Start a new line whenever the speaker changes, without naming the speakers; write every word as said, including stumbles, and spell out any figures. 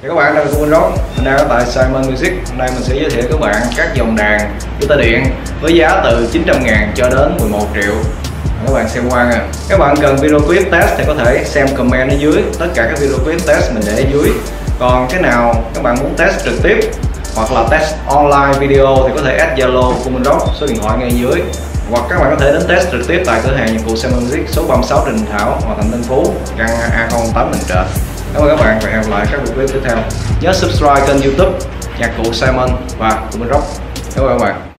Chào các bạn, đây là Minh Rock. Mình đang ở tại Simon Music. Hôm nay mình sẽ giới thiệu các bạn các dòng đàn guitar điện với giá từ chín trăm ngàn cho đến mười một triệu. Các bạn xem qua nha. Các bạn cần video clip test thì có thể xem comment ở dưới. Tất cả các video clip test mình để ở dưới. Còn cái nào các bạn muốn test trực tiếp hoặc là test online video thì có thể add Zalo của Minh Rock, số điện thoại ngay dưới. Hoặc các bạn có thể đến test trực tiếp tại cửa hàng dịch vụ Simon Music số ba mươi sáu Trần Thảo, Hòa Thành, Tân Phú, căn A không tám Bình Trệt. Cảm ơn các bạn và hẹn gặp lại các video clip tiếp theo. Nhớ subscribe kênh YouTube Nhạc cụ Simon và của Minh Rock. Cảm ơn các bạn.